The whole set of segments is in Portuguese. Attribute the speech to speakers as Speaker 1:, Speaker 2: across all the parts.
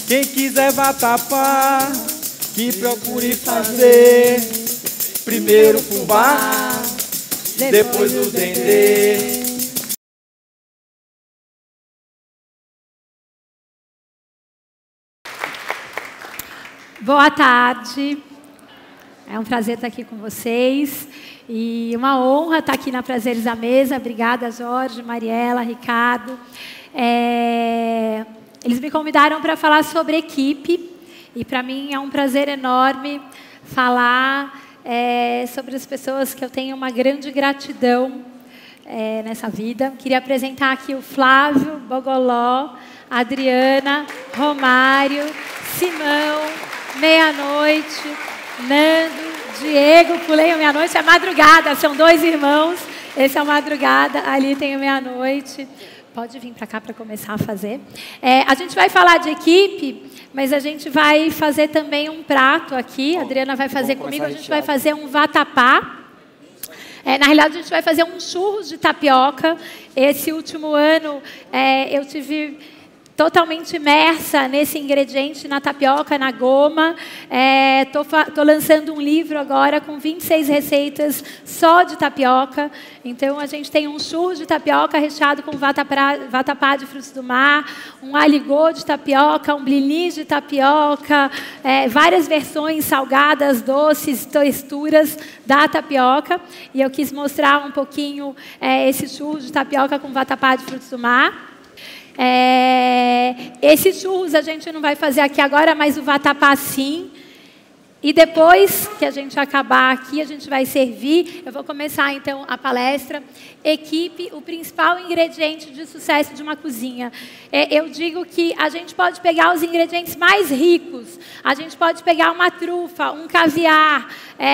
Speaker 1: Quem quiser vatapá, que procure fazer primeiro o fubá, depois o dendê.
Speaker 2: Boa tarde. É um prazer estar aqui com vocês. E uma honra estar aqui na Prazeres à Mesa. Obrigada, Jorge, Mariela, Ricardo. Eles me convidaram para falar sobre equipe. E para mim é um prazer enorme falar sobre as pessoas que eu tenho uma grande gratidão nessa vida. Queria apresentar aqui o Flávio, Bogoló, Adriana, Romário, Simão, Meia-Noite, Nando, Diego, pulei a Meia-Noite, é Madrugada, são 2 irmãos, esse é o Madrugada, ali tem o Meia-Noite. Pode vir para cá para começar a fazer. A gente vai falar de equipe, mas a gente vai fazer também um prato aqui, a Adriana vai fazer comigo, a gente vai fazer um vatapá. Na realidade, a gente vai fazer um churros de tapioca. Esse último ano, eu tive totalmente imersa nesse ingrediente, na tapioca, na goma. Tô lançando um livro agora com 26 receitas só de tapioca. Então, a gente tem um churros de tapioca recheado com vatapá de frutos do mar, um aligô de tapioca, um blinis de tapioca, várias versões salgadas, doces, texturas da tapioca. E eu quis mostrar um pouquinho esse churros de tapioca com vatapá de frutos do mar. Esses churros a gente não vai fazer aqui agora, mas o vatapá sim. E depois que a gente acabar aqui, a gente vai servir. Eu vou começar então a palestra. Equipe, o principal ingrediente de sucesso de uma cozinha. Eu digo que a gente pode pegar os ingredientes mais ricos. A gente pode pegar uma trufa, um caviar,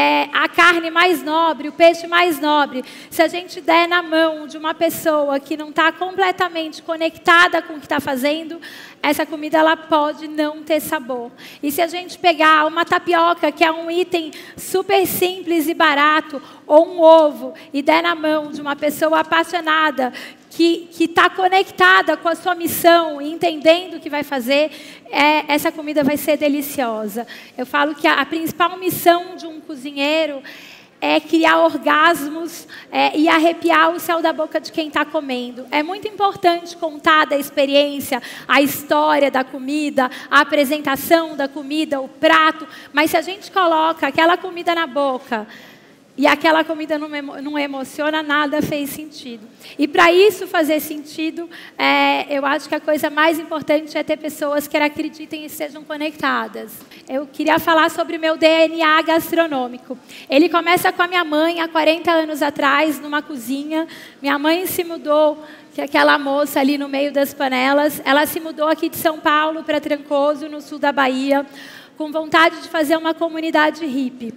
Speaker 2: a carne mais nobre, o peixe mais nobre. Se a gente der na mão de uma pessoa que não está completamente conectada com o que está fazendo, essa comida ela pode não ter sabor. E se a gente pegar uma tapioca, que é um item super simples e barato, ou um ovo, e der na mão de uma pessoa apaixonada, que está conectada com a sua missão e entendendo o que vai fazer, essa comida vai ser deliciosa. Eu falo que a principal missão de um cozinheiro é criar orgasmos e arrepiar o céu da boca de quem está comendo. É muito importante contar da experiência, a história da comida, a apresentação da comida, o prato, mas se a gente coloca aquela comida na boca e aquela comida não emociona, nada fez sentido. E para isso fazer sentido, eu acho que a coisa mais importante é ter pessoas que acreditem e sejam conectadas. Eu queria falar sobre o meu DNA gastronômico. Ele começa com a minha mãe, há 40 anos atrás, numa cozinha. Minha mãe se mudou, que é aquela moça ali no meio das panelas. Ela se mudou aqui de São Paulo para Trancoso, no sul da Bahia, com vontade de fazer uma comunidade hippie.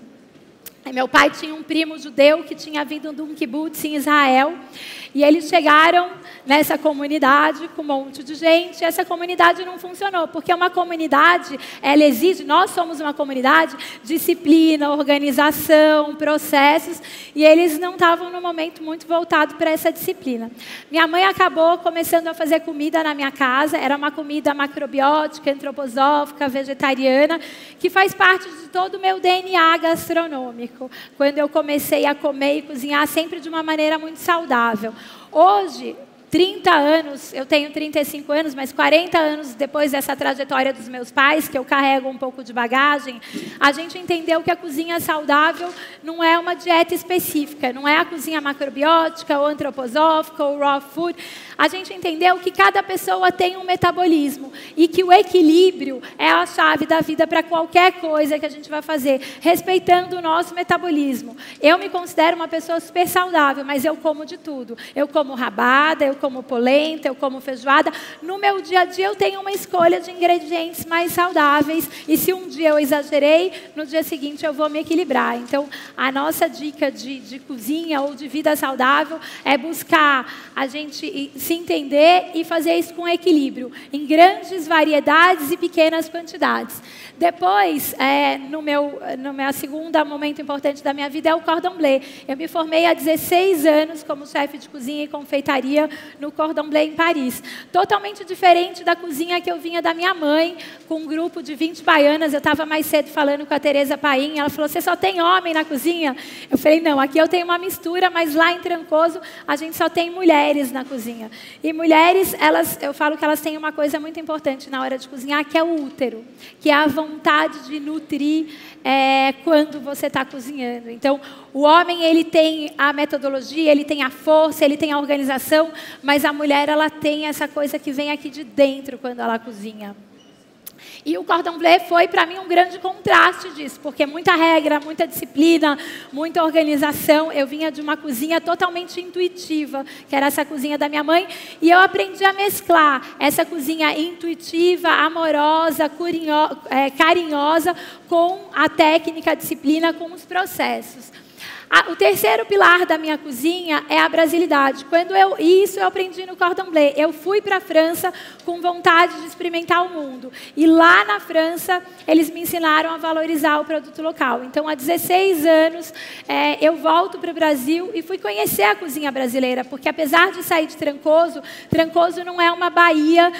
Speaker 2: Meu pai tinha um primo judeu que tinha vindo de um kibbutz em Israel. E eles chegaram nessa comunidade com um monte de gente. E essa comunidade não funcionou, porque uma comunidade, ela exige, nós somos uma comunidade, disciplina, organização, processos. E eles não estavam no momento muito voltado para essa disciplina. Minha mãe acabou começando a fazer comida na minha casa. Era uma comida macrobiótica, antroposófica, vegetariana, que faz parte de todo o meu DNA gastronômico. Quando eu comecei a comer e cozinhar sempre de uma maneira muito saudável. Hoje, 30 anos, eu tenho 35 anos, mas 40 anos depois dessa trajetória dos meus pais, que eu carrego um pouco de bagagem, a gente entendeu que a cozinha saudável não é uma dieta específica, não é a cozinha macrobiótica, ou antroposófica, ou raw food. A gente entendeu que cada pessoa tem um metabolismo e que o equilíbrio é a chave da vida para qualquer coisa que a gente vai fazer, respeitando o nosso metabolismo. Eu me considero uma pessoa super saudável, mas eu como de tudo. Eu como rabada, eu como polenta, eu como feijoada. No meu dia a dia eu tenho uma escolha de ingredientes mais saudáveis e se um dia eu exagerei, no dia seguinte eu vou me equilibrar. Então, a nossa dica de cozinha ou de vida saudável é buscar a gente se entender e fazer isso com equilíbrio, em grandes variedades e pequenas quantidades. Depois, no meu segundo momento importante da minha vida é o cordon bleu. Eu me formei há 16 anos como chefe de cozinha e confeitaria no Cordon Bleu em Paris. Totalmente diferente da cozinha que eu vinha da minha mãe, com um grupo de 20 baianas. Eu estava mais cedo falando com a Tereza Paim, ela falou, você só tem homem na cozinha? Eu falei, não, aqui eu tenho uma mistura, mas lá em Trancoso a gente só tem mulheres na cozinha. E mulheres, eu falo que elas têm uma coisa muito importante na hora de cozinhar, que é o útero, que é a vontade de nutrir quando você está cozinhando. Então, o homem, ele tem a metodologia, ele tem a força, ele tem a organização, mas a mulher, ela tem essa coisa que vem aqui de dentro quando ela cozinha. E o Cordon Bleu foi, para mim, um grande contraste disso, porque muita regra, muita disciplina, muita organização. Eu vinha de uma cozinha totalmente intuitiva, que era essa cozinha da minha mãe, e eu aprendi a mesclar essa cozinha intuitiva, amorosa, carinhosa, com a técnica, a disciplina, com os processos. O terceiro pilar da minha cozinha é a brasilidade. Isso eu aprendi no Cordon Bleu. Eu fui para a França com vontade de experimentar o mundo. E lá na França, eles me ensinaram a valorizar o produto local. Então, há 16 anos, eu volto para o Brasil e fui conhecer a cozinha brasileira. Porque, apesar de sair de Trancoso, Trancoso não é uma Bahia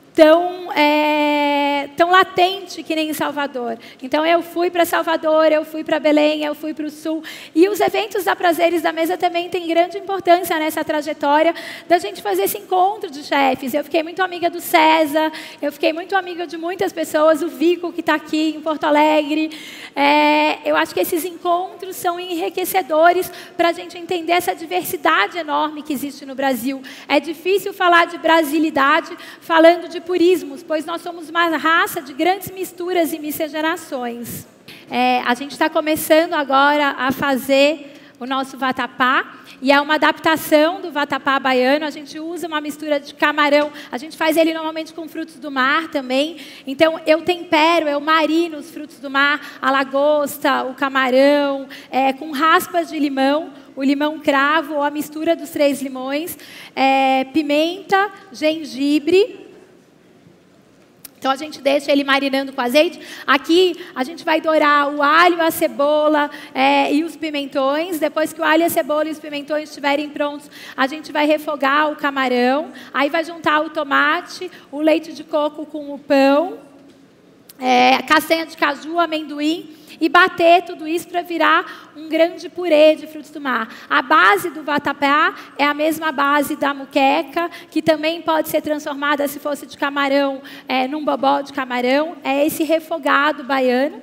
Speaker 2: tão latente que nem em Salvador. Então, eu fui para Salvador, eu fui para Belém, eu fui para o Sul. E os eventos da Prazeres da Mesa também têm grande importância nessa trajetória da gente fazer esse encontro de chefes. Eu fiquei muito amiga do César, eu fiquei muito amiga de muitas pessoas, o Vico, que está aqui em Porto Alegre. Eu acho que esses encontros são enriquecedores para a gente entender essa diversidade enorme que existe no Brasil. É difícil falar de brasilidade falando de purismos, pois nós somos uma raça de grandes misturas e miscigenações. A gente está começando agora a fazer o nosso vatapá, e é uma adaptação do vatapá baiano. A gente usa uma mistura de camarão, a gente faz ele normalmente com frutos do mar também. Então, eu tempero, eu marino os frutos do mar, a lagosta, o camarão, com raspas de limão, o limão cravo ou a mistura dos 3 limões, pimenta, gengibre. Então, a gente deixa ele marinando com azeite. Aqui, a gente vai dourar o alho, a cebola e os pimentões. Depois que o alho, a cebola e os pimentões estiverem prontos, a gente vai refogar o camarão. Aí, vai juntar o tomate, o leite de coco com o pão, castanha de caju, amendoim, e bater tudo isso para virar um grande purê de frutos do mar. A base do vatapá é a mesma base da muqueca, que também pode ser transformada, se fosse de camarão, num bobó de camarão. É esse refogado baiano.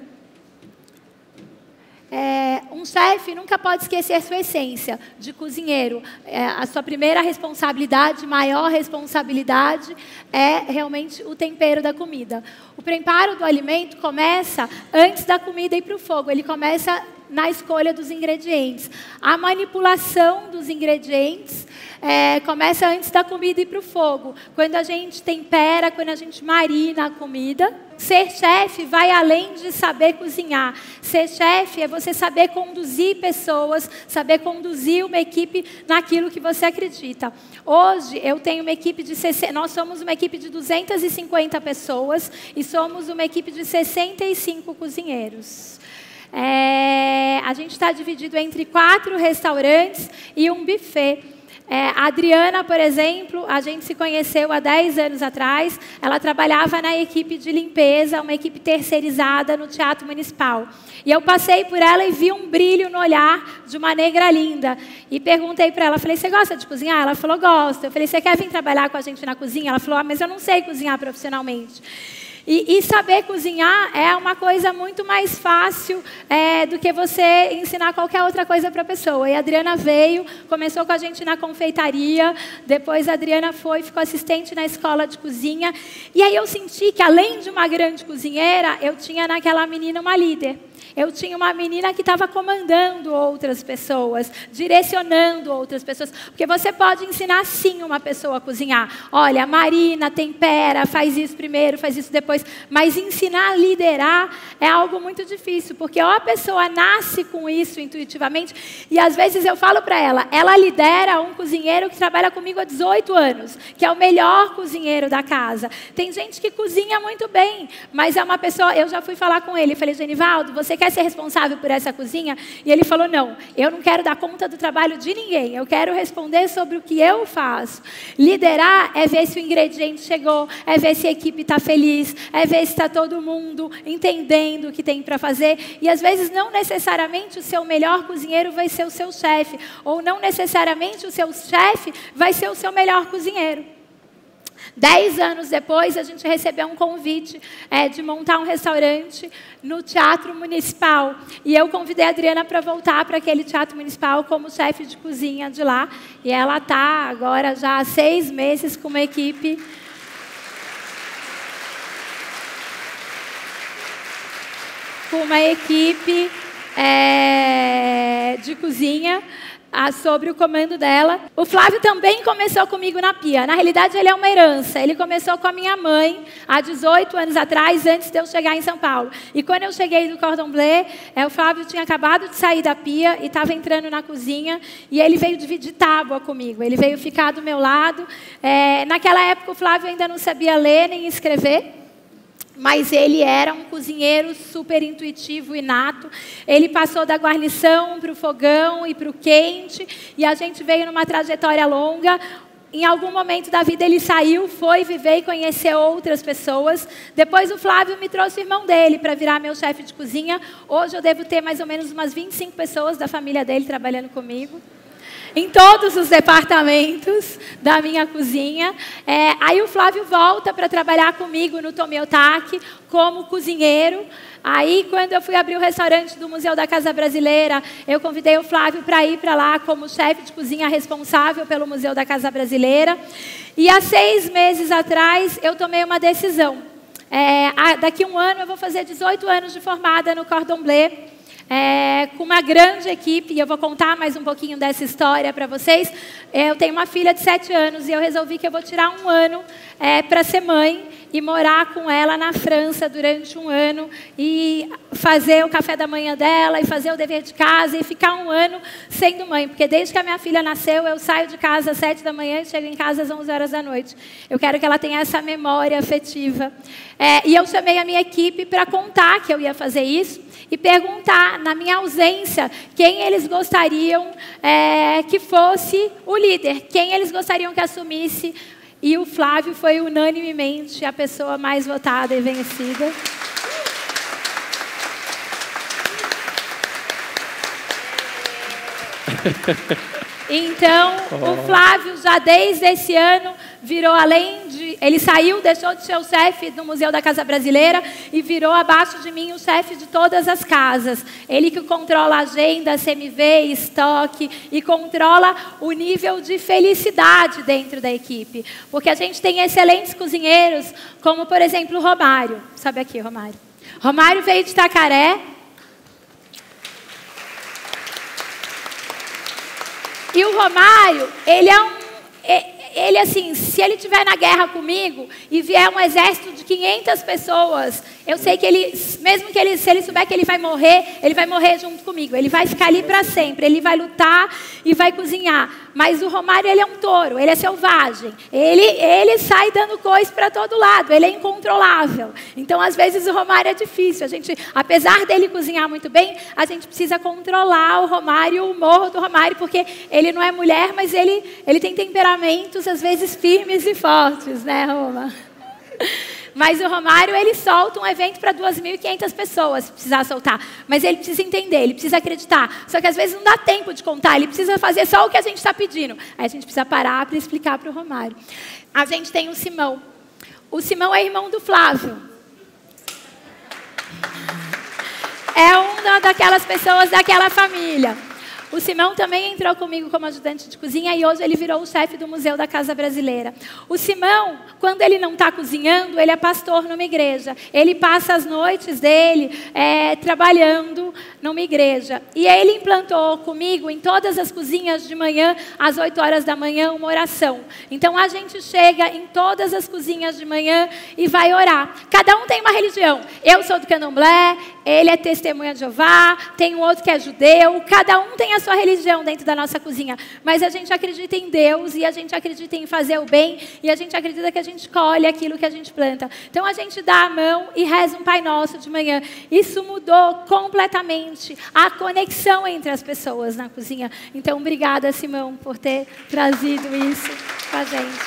Speaker 2: Um chefe nunca pode esquecer a sua essência de cozinheiro. A sua primeira responsabilidade, maior responsabilidade, é realmente o tempero da comida. O preparo do alimento começa antes da comida ir para o fogo. Ele começa na escolha dos ingredientes. A manipulação dos ingredientes começa antes da comida ir para o fogo. Quando a gente tempera, quando a gente marina a comida. Ser chefe vai além de saber cozinhar. Ser chefe é você saber conduzir pessoas, saber conduzir uma equipe naquilo que você acredita. Hoje, eu tenho uma equipe de... Nós somos uma equipe de 250 pessoas e somos uma equipe de 65 cozinheiros. A gente está dividido entre 4 restaurantes e um buffet. A Adriana, por exemplo, a gente se conheceu há 10 anos atrás. Ela trabalhava na equipe de limpeza, uma equipe terceirizada no Teatro Municipal. E eu passei por ela e vi um brilho no olhar de uma negra linda. E perguntei para ela, falei, você gosta de cozinhar? Ela falou, gosto. Eu falei, você quer vir trabalhar com a gente na cozinha? Ela falou, mas eu não sei cozinhar profissionalmente. E saber cozinhar é uma coisa muito mais fácil do que você ensinar qualquer outra coisa para a pessoa. E a Adriana veio, começou com a gente na confeitaria, depois a Adriana ficou assistente na escola de cozinha. E aí eu senti que, além de uma grande cozinheira, eu tinha naquela menina uma líder. Eu tinha uma menina que estava comandando outras pessoas, direcionando outras pessoas. Porque você pode ensinar, sim, uma pessoa a cozinhar. Olha, marina, tempera, faz isso primeiro, faz isso depois. Mas ensinar a liderar é algo muito difícil. Porque ou a pessoa nasce com isso intuitivamente, e às vezes eu falo para ela lidera um cozinheiro que trabalha comigo há 18 anos, que é o melhor cozinheiro da casa. Tem gente que cozinha muito bem, mas é uma pessoa... Eu já fui falar com ele, falei, Genivaldo, você quer quer ser responsável por essa cozinha? E ele falou, não, eu não quero dar conta do trabalho de ninguém, eu quero responder sobre o que eu faço. Liderar é ver se o ingrediente chegou, é ver se a equipe está feliz, é ver se está todo mundo entendendo o que tem para fazer. E às vezes não necessariamente o seu melhor cozinheiro vai ser o seu chefe, ou não necessariamente o seu chefe vai ser o seu melhor cozinheiro. 10 anos depois, a gente recebeu um convite de montar um restaurante no Teatro Municipal. E eu convidei a Adriana para voltar para aquele Teatro Municipal como chefe de cozinha de lá. E ela está agora já há 6 meses com uma equipe de cozinha sobre o comando dela. O Flávio também começou comigo na pia. Na realidade, ele é uma herança. Ele começou com a minha mãe há 18 anos atrás, antes de eu chegar em São Paulo. E quando eu cheguei no Cordon Bleu, o Flávio tinha acabado de sair da pia e estava entrando na cozinha. E ele veio dividir tábua comigo. Ele veio ficar do meu lado. Naquela época, o Flávio ainda não sabia ler nem escrever. Mas ele era um cozinheiro super intuitivo e nato. Ele passou da guarnição para o fogão e para o quente. E a gente veio numa trajetória longa. Em algum momento da vida ele saiu, foi viver e conhecer outras pessoas. Depois o Flávio me trouxe o irmão dele para virar meu chefe de cozinha. Hoje eu devo ter mais ou menos umas 25 pessoas da família dele trabalhando comigo. Em todos os departamentos da minha cozinha. Aí o Flávio volta para trabalhar comigo no Tomiotaki como cozinheiro. Aí, quando eu fui abrir o restaurante do Museu da Casa Brasileira, eu convidei o Flávio para ir para lá como chefe de cozinha responsável pelo Museu da Casa Brasileira. E há 6 meses atrás, eu tomei uma decisão. Daqui a um ano, eu vou fazer 18 anos de formada no Cordon Bleu. Com uma grande equipe, e eu vou contar mais um pouquinho dessa história para vocês. Eu tenho uma filha de 7 anos e eu resolvi que eu vou tirar um ano para ser mãe e morar com ela na França durante um ano e fazer o café da manhã dela e fazer o dever de casa e ficar um ano sendo mãe. Porque desde que a minha filha nasceu, eu saio de casa às 7 da manhã e chego em casa às 11 horas da noite. Eu quero que ela tenha essa memória afetiva. E eu chamei a minha equipe para contar que eu ia fazer isso e perguntar, na minha ausência, quem eles gostariam que fosse o líder, quem eles gostariam que assumisse. E o Flávio foi unanimemente a pessoa mais votada e vencida. Então, o Flávio já desde esse ano virou, além de... Ele saiu, deixou de ser o chefe do Museu da Casa Brasileira e virou abaixo de mim o chefe de todas as casas. Ele que controla a agenda, CMV, estoque e controla o nível de felicidade dentro da equipe. Porque a gente tem excelentes cozinheiros, como, por exemplo, o Romário. Sobe aqui, Romário. Romário veio de Itacaré. E o Romário, ele assim, se ele estiver na guerra comigo e vier um exército de 500 pessoas, eu sei que ele, mesmo que se ele souber que ele vai morrer junto comigo. Ele vai ficar ali para sempre, ele vai lutar e vai cozinhar. Mas o Romário, ele é um touro, ele é selvagem. Ele sai dando coisa para todo lado, ele é incontrolável. Então, às vezes, o Romário é difícil. Apesar dele cozinhar muito bem, a gente precisa controlar o Romário, o humor do Romário, porque ele não é mulher, mas ele tem temperamentos, às vezes, firmes e fortes, né, Roma? Mas o Romário, ele solta um evento para 2.500 pessoas, se precisar soltar. Mas ele precisa entender, ele precisa acreditar. Só que às vezes não dá tempo de contar, ele precisa fazer só o que a gente está pedindo. Aí a gente precisa parar para explicar para o Romário. A gente tem o Simão. O Simão é irmão do Flávio. É uma daquelas pessoas daquela família. O Simão também entrou comigo como ajudante de cozinha e hoje ele virou o chefe do Museu da Casa Brasileira. O Simão, quando ele não está cozinhando, ele é pastor numa igreja. Ele passa as noites dele trabalhando numa igreja. E ele implantou comigo em todas as cozinhas de manhã, às 8 horas da manhã, uma oração. Então a gente chega em todas as cozinhas de manhã e vai orar. Cada um tem uma religião. Eu sou do Candomblé, ele é testemunha de Jeová, tem um outro que é judeu. Cada um tem a sua religião dentro da nossa cozinha. Mas a gente acredita em Deus e a gente acredita em fazer o bem e a gente acredita que a gente colhe aquilo que a gente planta. Então, a gente dá a mão e reza um Pai Nosso de manhã. Isso mudou completamente a conexão entre as pessoas na cozinha. Então, obrigada, Simão, por ter trazido isso com a gente.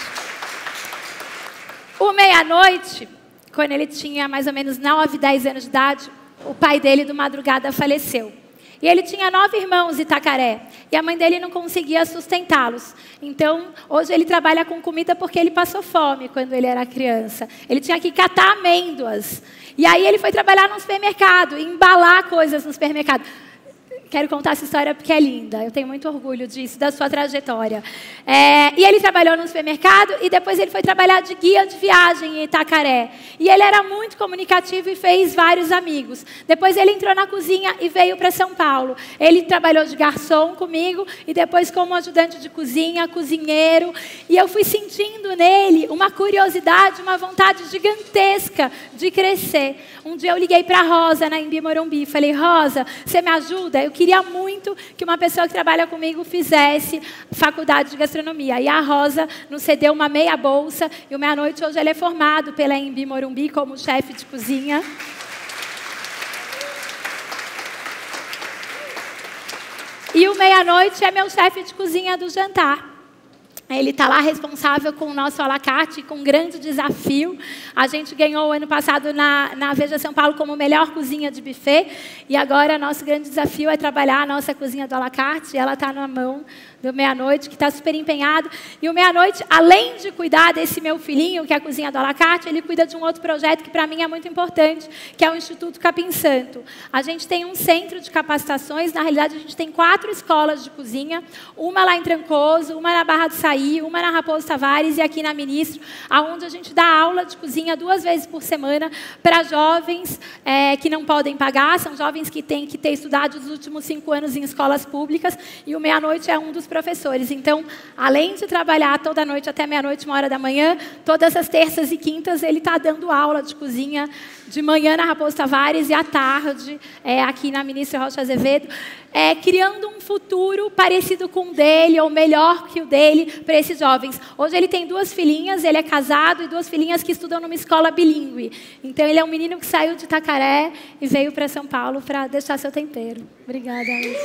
Speaker 2: O meia-noite, quando ele tinha mais ou menos 9, 10 anos de idade, o pai dele, do madrugada, faleceu. E ele tinha 9 irmãos em Itacaré. E a mãe dele não conseguia sustentá-los. Então, hoje ele trabalha com comida porque ele passou fome quando ele era criança. Ele tinha que catar amêndoas. E aí ele foi trabalhar no supermercado, embalar coisas no supermercado. Quero contar essa história porque é linda. Eu tenho muito orgulho disso, da sua trajetória. E ele trabalhou no supermercado e depois ele foi trabalhar de guia de viagem em Itacaré. E ele era muito comunicativo e fez vários amigos. Depois ele entrou na cozinha e veio para São Paulo. Ele trabalhou de garçom comigo e depois como ajudante de cozinha, cozinheiro. E eu fui sentindo nele uma curiosidade, uma vontade gigantesca de crescer. Um dia eu liguei para a Rosa, na Embi Morumbi. Falei, Rosa, você me ajuda? Eu queria muito que uma pessoa que trabalha comigo fizesse faculdade de gastronomia. E a Rosa nos cedeu uma meia bolsa. E o Meia-Noite hoje ele é formado pela Embi Morumbi como chefe de cozinha. E o Meia-Noite é meu chefe de cozinha do jantar. Ele está lá responsável com o nosso à la carte, com um grande desafio. A gente ganhou ano passado na Veja São Paulo como melhor cozinha de buffet. E agora nosso grande desafio é trabalhar a nossa cozinha do à la carte. Ela está na mão do Meia-Noite, que está super empenhado. E o Meia-Noite, além de cuidar desse meu filhinho, que é a cozinha do à la carte, ele cuida de um outro projeto que para mim é muito importante, que é o Instituto Capim Santo. A gente tem um centro de capacitações. Na realidade, a gente tem 4 escolas de cozinha. Uma lá em Trancoso, uma na Barra do Saí, uma na Raposo Tavares e aqui na Ministro, onde a gente dá aula de cozinha 2 vezes por semana para jovens que não podem pagar. São jovens que têm que ter estudado os últimos 5 anos em escolas públicas. E o Meia-Noite é um dos professores. Então, além de trabalhar toda noite até meia-noite, 1h da manhã, todas as terças e quintas ele está dando aula de cozinha de manhã na Raposo Tavares e à tarde aqui na Ministro Rocha Azevedo, criando um futuro parecido com o dele ou melhor que o dele para esses jovens. Hoje ele tem 2 filhinhas, ele é casado e 2 filhinhas que estudam numa escola bilíngue. Então ele é um menino que saiu de Itacaré e veio para São Paulo para deixar seu tempero. Obrigada.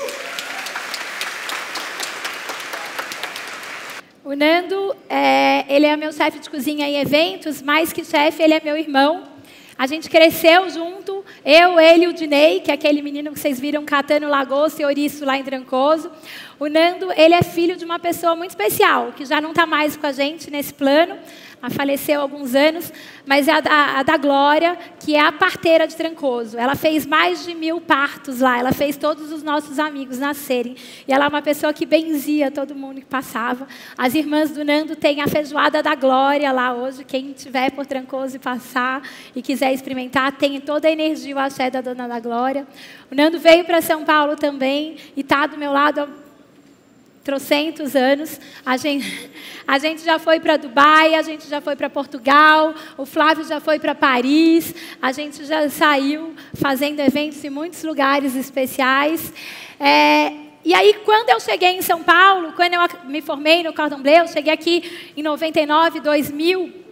Speaker 2: O Nando, ele é meu chefe de cozinha em eventos, mais que chefe, ele é meu irmão. A gente cresceu junto, eu, ele e o Dinei, que é aquele menino que vocês viram catando lagosta e ouriço lá em Trancoso. O Nando, ele é filho de uma pessoa muito especial, que já não está mais com a gente nesse plano, faleceu há alguns anos, mas é a da Glória, que é a parteira de Trancoso. Ela fez mais de 1000 partos lá, ela fez todos os nossos amigos nascerem. E ela é uma pessoa que benzia todo mundo que passava. As irmãs do Nando têm a feijoada da Glória lá hoje. Quem tiver por Trancoso e passar e quiser experimentar, tem toda a energia, o axé da Dona da Glória. O Nando veio para São Paulo também e está do meu lado há trocentos anos. A gente já foi para Dubai, a gente já foi para Portugal, o Flávio já foi para Paris, a gente já saiu fazendo eventos em muitos lugares especiais. E aí, quando eu cheguei em São Paulo, quando eu me formei no Cordon Bleu, eu cheguei aqui em 99, 2000,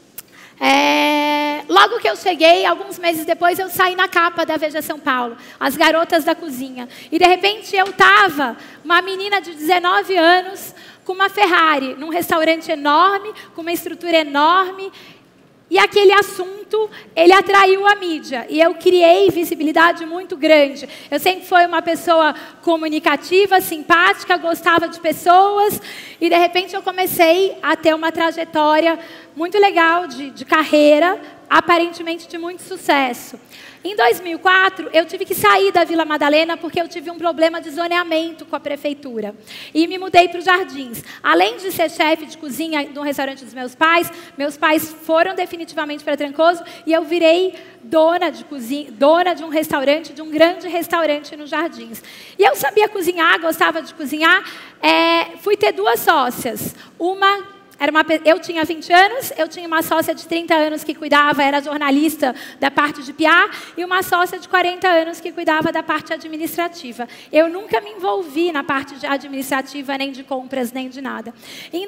Speaker 2: logo que eu cheguei, alguns meses depois, eu saí na capa da Veja São Paulo, As Garotas da Cozinha. E, de repente, eu estava, uma menina de 19 anos, com uma Ferrari, num restaurante enorme, com uma estrutura enorme. E aquele assunto, ele atraiu a mídia. E eu criei visibilidade muito grande. Eu sempre fui uma pessoa comunicativa, simpática, gostava de pessoas. E, de repente, eu comecei a ter uma trajetória muito legal de carreira, aparentemente de muito sucesso. Em 2004, eu tive que sair da Vila Madalena porque eu tive um problema de zoneamento com a prefeitura. E me mudei para os Jardins. Além de ser chefe de cozinha no restaurante dos meus pais foram definitivamente para Trancoso e eu virei dona de cozinha, dona de um restaurante, de um grande restaurante nos Jardins. E eu sabia cozinhar, gostava de cozinhar. Fui ter 2 sócias. Uma Eu tinha 20 anos, eu tinha uma sócia de 30 anos que cuidava, era jornalista da parte de PR, e uma sócia de 40 anos que cuidava da parte administrativa. Eu nunca me envolvi na parte administrativa, nem de compras, nem de nada. Em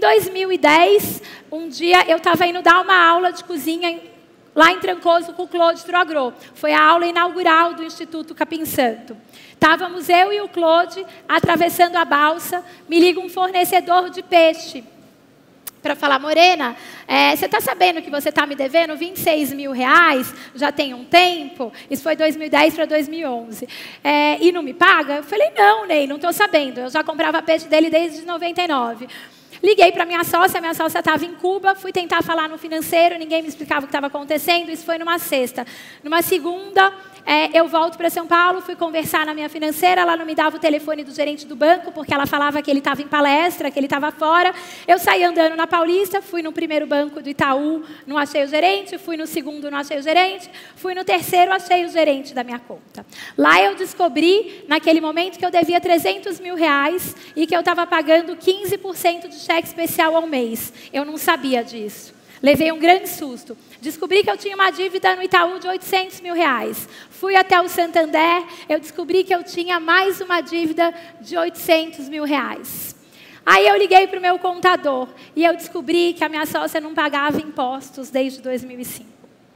Speaker 2: 2010, um dia eu estava indo dar uma aula de cozinha lá em Trancoso com o Claude Troagro. Foi a aula inaugural do Instituto Capim Santo. Estávamos eu e o Claude atravessando a balsa, me liga um fornecedor de peixe para falar: Morena, você está sabendo que você está me devendo 26 mil reais, já tem um tempo? Isso foi 2010 para 2011. E não me paga? Eu falei: não, Ney, não estou sabendo. Eu já comprava peixe dele desde 99. Liguei para minha sócia estava em Cuba, fui tentar falar no financeiro, ninguém me explicava o que estava acontecendo, isso foi numa sexta. Numa segunda, eu volto para São Paulo, fui conversar na minha financeira, ela não me dava o telefone do gerente do banco, porque ela falava que ele estava em palestra, que ele estava fora. Eu saí andando na Paulista, fui no primeiro banco do Itaú, não achei o gerente, fui no segundo, não achei o gerente, fui no terceiro, achei o gerente da minha conta. Lá eu descobri, naquele momento, que eu devia 300 mil reais e que eu estava pagando 15% de cheque especial ao mês. Eu não sabia disso. Levei um grande susto. Descobri que eu tinha uma dívida no Itaú de 800 mil reais. Fui até o Santander, eu descobri que eu tinha mais uma dívida de 800 mil reais. Aí eu liguei para o meu contador e eu descobri que a minha sócia não pagava impostos desde 2005.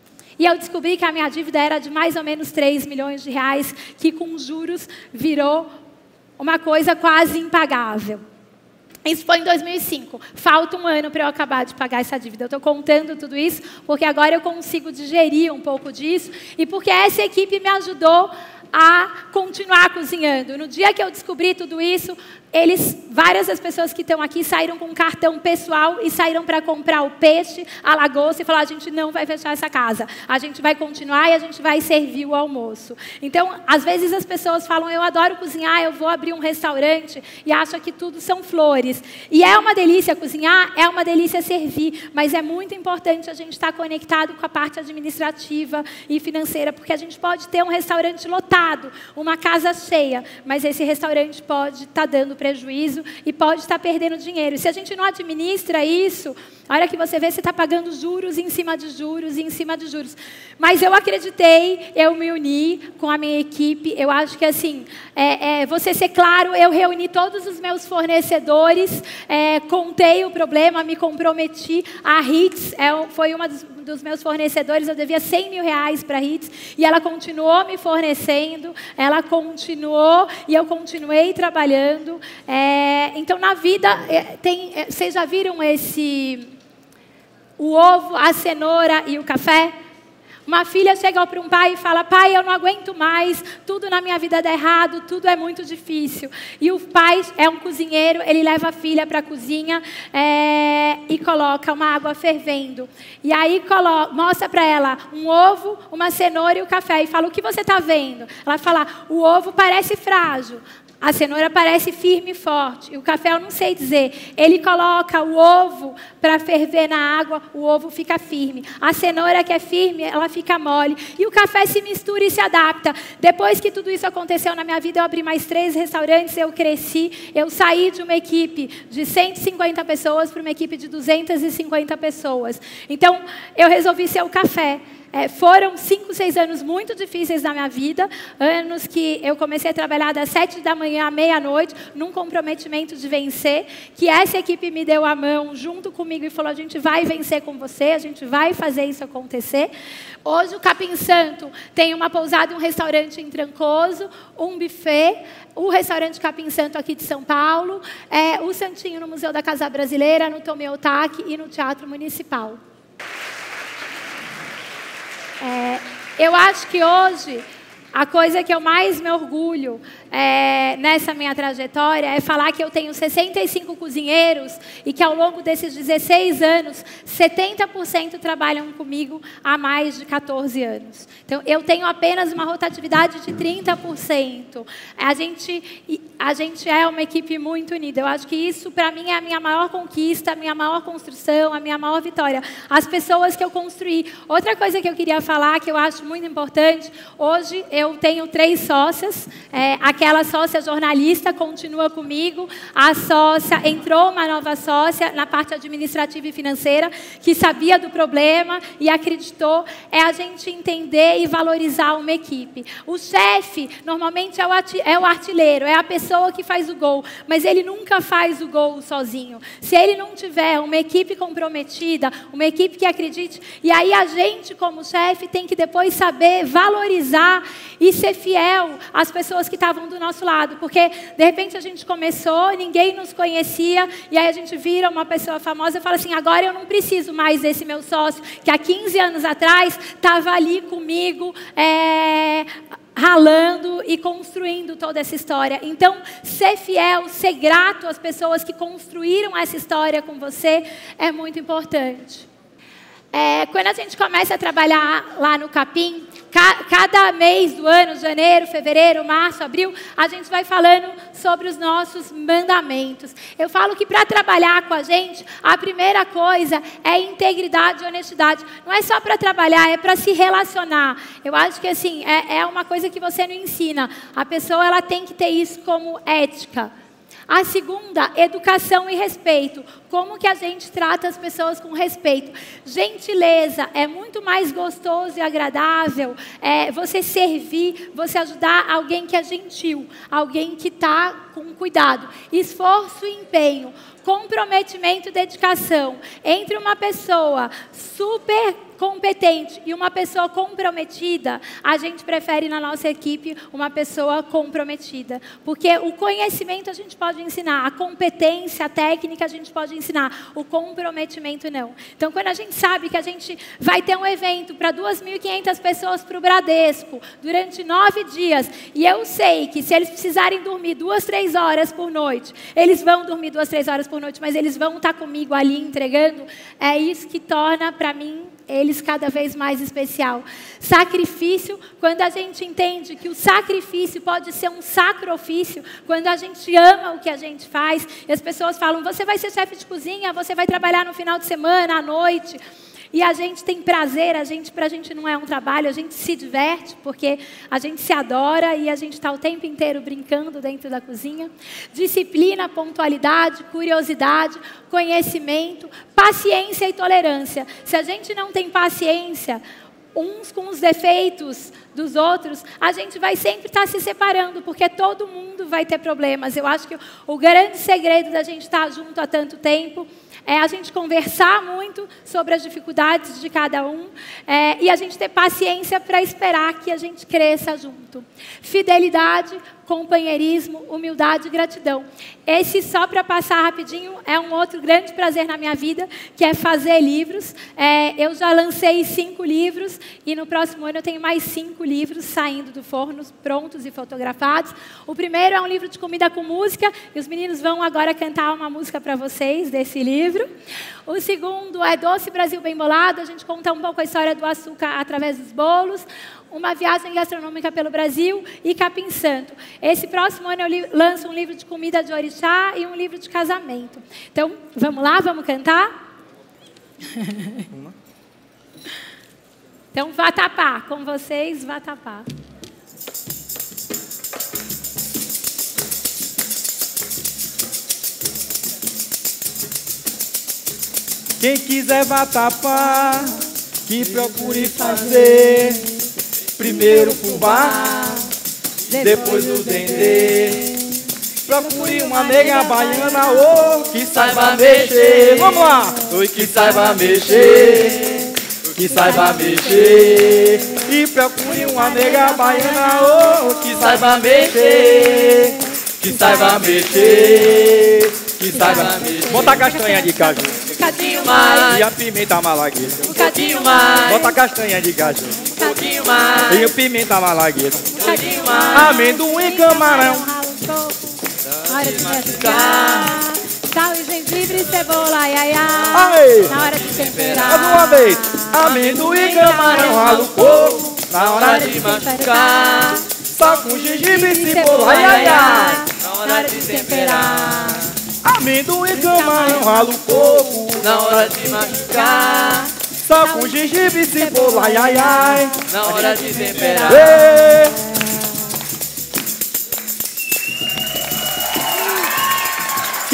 Speaker 2: E eu descobri que a minha dívida era de mais ou menos 3 milhões de reais, que com juros virou uma coisa quase impagável. Isso foi em 2005. Falta um ano para eu acabar de pagar essa dívida. Eu estou contando tudo isso porque agora eu consigo digerir um pouco disso e porque essa equipe me ajudou a continuar cozinhando. No dia que eu descobri tudo isso, várias das pessoas que estão aqui saíram com um cartão pessoal e saíram para comprar o peixe, a lagosta e falaram: a gente não vai fechar essa casa, a gente vai continuar e a gente vai servir o almoço. Então, às vezes as pessoas falam: eu adoro cozinhar, eu vou abrir um restaurante, e acham que tudo são flores. E é uma delícia cozinhar, é uma delícia servir, mas é muito importante a gente estar conectado com a parte administrativa e financeira, porque a gente pode ter um restaurante lotado, uma casa cheia, mas esse restaurante pode estar dando prejuízo e pode estar perdendo dinheiro. E se a gente não administra isso, a hora que você vê, você está pagando juros em cima de juros, em cima de juros. Mas eu acreditei, eu me uni com a minha equipe. Eu acho que, assim, você ser claro, eu reuni todos os meus fornecedores, contei o problema, me comprometi. A Hits foi uma dos meus fornecedores, eu devia 100 mil reais para a Hits, e ela continuou me fornecendo, ela continuou, e eu continuei trabalhando. Então, na vida, vocês já viram o ovo, a cenoura e o café? Uma filha chega para um pai e fala: pai, eu não aguento mais, tudo na minha vida dá errado, tudo é muito difícil. E o pai é um cozinheiro, ele leva a filha para a cozinha e coloca uma água fervendo. E aí mostra para ela um ovo, uma cenoura e o café. E fala: o que você está vendo? Ela fala: o ovo parece frágil. A cenoura parece firme e forte. E o café eu não sei dizer. Ele coloca o ovo para ferver na água, o ovo fica firme. A cenoura que é firme, ela fica mole. E o café se mistura e se adapta. Depois que tudo isso aconteceu na minha vida, eu abri mais 3 restaurantes, eu cresci. Eu saí de uma equipe de 150 pessoas para uma equipe de 250 pessoas. Então, eu resolvi ser o café. Foram 5, 6 anos muito difíceis na minha vida, anos que eu comecei a trabalhar das 7 da manhã à meia-noite, num comprometimento de vencer, que essa equipe me deu a mão junto comigo e falou: a gente vai vencer com você, a gente vai fazer isso acontecer. Hoje o Capim Santo tem uma pousada e um restaurante em Trancoso, um buffet, o restaurante Capim Santo aqui de São Paulo, o Santinho no Museu da Casa Brasileira, no Tomei Otaki e no Teatro Municipal. Eu acho que hoje a coisa que eu mais me orgulho nessa minha trajetória é falar que eu tenho 65 cozinheiros e que ao longo desses 16 anos, 70% trabalham comigo há mais de 14 anos. Então, eu tenho apenas uma rotatividade de 30%. A gente é uma equipe muito unida. Eu acho que isso, para mim, é a minha maior conquista, a minha maior construção, a minha maior vitória. As pessoas que eu construí. Outra coisa que eu queria falar, que eu acho muito importante, hoje eu eu tenho 3 sócias. Aquela sócia jornalista continua comigo. A sócia, entrou uma nova sócia na parte administrativa e financeira, que sabia do problema e acreditou. É a gente entender e valorizar uma equipe. O chefe, normalmente, é o artilheiro, é a pessoa que faz o gol, mas ele nunca faz o gol sozinho. Se ele não tiver uma equipe comprometida, uma equipe que acredite, e aí a gente, como chefe, tem que depois saber valorizar e ser fiel às pessoas que estavam do nosso lado, porque de repente a gente começou, ninguém nos conhecia, e aí a gente vira uma pessoa famosa e fala assim, agora eu não preciso mais desse meu sócio, que há 15 anos atrás estava ali comigo, ralando e construindo toda essa história. Então, ser fiel, ser grato às pessoas que construíram essa história com você é muito importante. Quando a gente começa a trabalhar lá no Capim, cada mês do ano, janeiro, fevereiro, março, abril, a gente vai falando sobre os nossos mandamentos. Eu falo que para trabalhar com a gente, a primeira coisa é integridade e honestidade. Não é só para trabalhar, é para se relacionar. Eu acho que assim, é uma coisa que você não ensina. A pessoa ela tem que ter isso como ética. A segunda, educação e respeito. Como que a gente trata as pessoas com respeito? Gentileza. É muito mais gostoso e agradável você servir, você ajudar alguém que é gentil, alguém que está com cuidado. Esforço e empenho. Comprometimento e dedicação. Entre uma pessoa super competente e uma pessoa comprometida, a gente prefere na nossa equipe uma pessoa comprometida. Porque o conhecimento a gente pode ensinar, a competência, a técnica a gente pode ensinar, o comprometimento não. Então, quando a gente sabe que a gente vai ter um evento para 2.500 pessoas para o Bradesco, durante 9 dias, e eu sei que se eles precisarem dormir 2, 3 horas por noite, eles vão dormir 2, 3 horas por noite, mas eles vão estar comigo ali entregando, é isso que torna, para mim, eles cada vez mais especial. Sacrifício, quando a gente entende que o sacrifício pode ser um sacro-ofício, quando a gente ama o que a gente faz, e as pessoas falam, você vai ser chefe de cozinha, você vai trabalhar no final de semana, à noite, e a gente tem prazer, para a gente não é um trabalho, a gente se diverte, porque a gente se adora e a gente está o tempo inteiro brincando dentro da cozinha. Disciplina, pontualidade, curiosidade, conhecimento, paciência e tolerância. Se a gente não tem paciência uns com os defeitos dos outros, a gente vai sempre estar se separando, porque todo mundo vai ter problemas. Eu acho que o grande segredo da gente estar junto há tanto tempo é a gente conversar muito sobre as dificuldades de cada um e a gente ter paciência para esperar que a gente cresça junto. Fidelidade, companheirismo, humildade e gratidão. Esse, só para passar rapidinho, é um outro grande prazer na minha vida, que é fazer livros. Eu já lancei 5 livros e no próximo ano eu tenho mais 5 livros saindo do forno, prontos e fotografados. O primeiro é um livro de comida com música, e os meninos vão agora cantar uma música para vocês desse livro. O segundo é Doce Brasil Bem Bolado, a gente conta um pouco a história do açúcar através dos bolos. Uma viagem gastronômica pelo Brasil e Capim Santo. Esse próximo ano eu lanço um livro de comida de orixá e um livro de casamento. Então, vamos lá, vamos cantar? Então, Vatapá, com vocês, Vatapá.
Speaker 1: Quem quiser vatapá, que procure fazer primeiro o fubá, depois o dendê. Procure uma nega baiana, que saiba mexer. Vamos lá! Oi, que saiba mexer, que saiba mexer. E procure uma nega baiana, que saiba mexer, que saiba mexer, que saiba mexer. Bota a castanha de caju,
Speaker 2: um cadinho mais,
Speaker 1: e a pimenta malagueta,
Speaker 2: um cadinho mais.
Speaker 1: Bota a castanha de caju,
Speaker 2: um cadinho mais,
Speaker 1: e a pimenta malagueta,
Speaker 2: um cadinho mais.
Speaker 1: amendoim, camarão,
Speaker 2: na hora de machucar, sal e gengibre, cebola, ai, ai,
Speaker 1: ai.
Speaker 2: na hora de temperar.
Speaker 1: Mais uma vez, amendoim, camarão, ralo coco, na hora de machucar, sal com gengibre e cebola, ai, ai, ai,
Speaker 2: na hora de temperar.
Speaker 1: Amendoim, camarão, ralo coco,
Speaker 3: na hora de machucar,
Speaker 1: sal com gengibre e cebola, ai, ai, ai,
Speaker 3: na hora de temperar.
Speaker 1: Ei.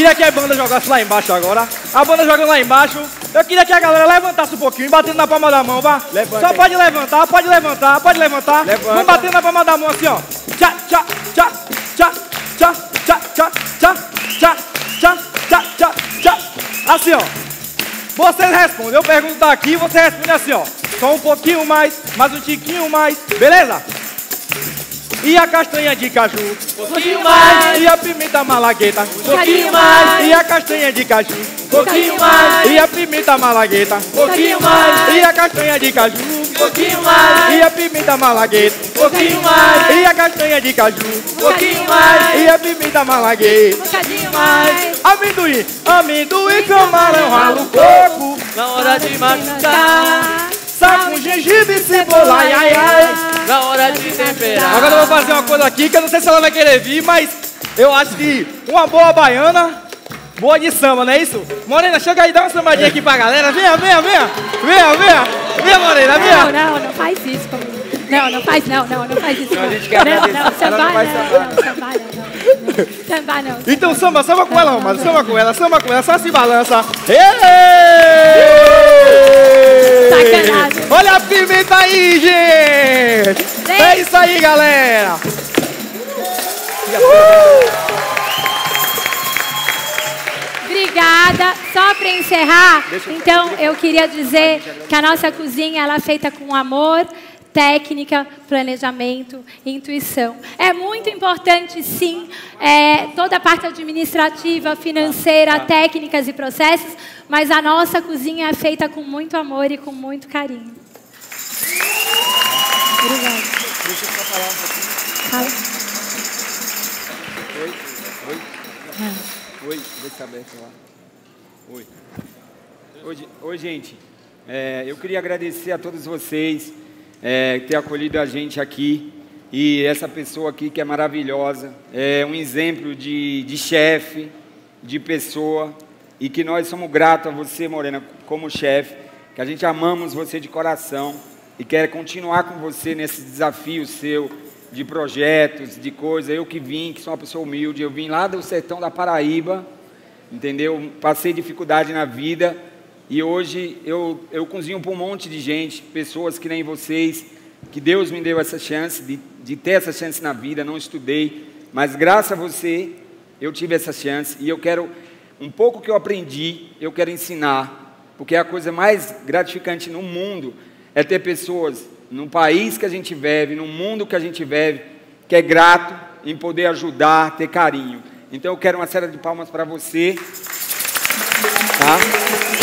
Speaker 1: Queria que a banda jogasse lá embaixo agora. A banda jogando lá embaixo. Eu queria que a galera levantasse um pouquinho, batendo na palma da mão, vá.
Speaker 3: Levanta.
Speaker 1: Só pode levantar, pode levantar, pode levantar.
Speaker 3: Levanta.
Speaker 1: Vamos bater na palma da mão assim, ó. Tchá, tchá, tchá, tchá, tchá, tchá, tchá, tchá, tchá, tchá, tchá, tchá, tchá. Assim, ó. Vocês respondem, eu pergunto daqui, você responde assim, ó. Só um pouquinho mais um tiquinho mais, beleza? E a castanha de caju?
Speaker 3: Pouquinho mais.
Speaker 1: E a pimenta malagueta?
Speaker 3: Pouquinho mais.
Speaker 1: E a castanha de caju?
Speaker 3: Pouquinho mais.
Speaker 1: E a pimenta malagueta?
Speaker 3: Pouquinho mais.
Speaker 1: E a castanha de caju?
Speaker 3: Pouquinho mais.
Speaker 1: E a pimenta malagueta?
Speaker 3: Pouquinho mais.
Speaker 1: E a castanha de caju?
Speaker 3: Pouquinho mais.
Speaker 1: E a pimenta malagueta?
Speaker 2: Um bocadinho mais.
Speaker 1: Amendoim, amendoim, camarão, ralo, coco.
Speaker 3: Na hora de machucar.
Speaker 1: Sal com gengibre e cebola, ai, ai, ai.
Speaker 3: Na hora de temperar.
Speaker 1: Agora eu vou fazer uma coisa aqui que eu não sei se ela vai querer vir, mas eu acho que uma boa baiana, boa de samba, não é isso? Morena, chega aí, dá uma sambadinha aqui pra galera. Venha, venha, venha. Venha, venha. Venha, Morena, venha.
Speaker 2: Não faz isso comigo. Não faz isso.
Speaker 3: A gente quer agradecer.
Speaker 2: Não,
Speaker 3: Ela não vai sambar.
Speaker 2: Sambar não.
Speaker 1: Então samba com ela, mano. Samba com ela, só se balança. Ei!
Speaker 2: Sacanagem.
Speaker 1: Olha a pimenta aí, gente! É isso aí, galera!
Speaker 2: Obrigada. Só para encerrar, então eu queria dizer que a nossa cozinha ela é feita com amor, técnica, planejamento e intuição. É muito importante, sim, toda a parte administrativa, financeira, técnicas e processos, mas a nossa cozinha é feita com muito amor e com muito carinho. Obrigada.
Speaker 3: Deixa eu só falar um pouquinho.
Speaker 2: Fala.
Speaker 3: Oi, deixa eu aberto lá. Oi, gente. Eu queria agradecer a todos vocês ter acolhido a gente aqui. E essa pessoa aqui que é maravilhosa. É um exemplo de chefe, de pessoa. E que nós somos gratos a você, Morena, como chefe. Que a gente amamos você de coração. E quer continuar com você nesse desafio seu de projetos, de coisas. Eu que sou uma pessoa humilde, eu vim lá do sertão da Paraíba, entendeu? Passei dificuldade na vida e hoje eu cozinho para um monte de gente, pessoas que nem vocês, que Deus me deu essa chance de ter essa chance na vida. Não estudei, mas graças a você eu tive essa chance e eu quero, um pouco que eu aprendi, eu quero ensinar, porque a coisa mais gratificante no mundo é ter pessoas no país que a gente vive, no mundo que a gente vive, que é grato em poder ajudar, ter carinho. Então eu quero uma salva de palmas para você, tá?